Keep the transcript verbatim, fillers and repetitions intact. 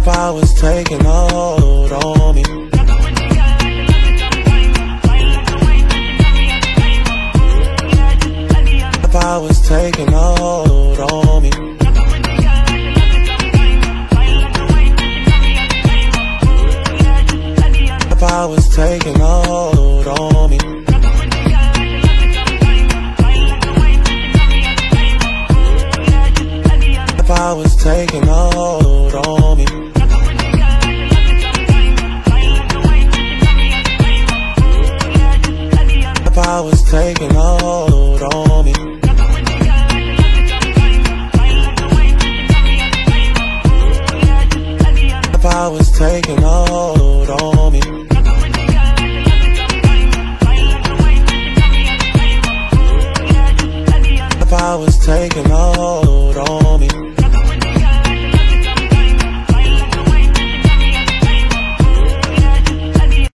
power's taking a hold on me. The power's taking a hold on me. The power's taking a hold on me. The power's taking a hold on me. The power's taking a hold on me. The power's taking a hold on me. The power's taking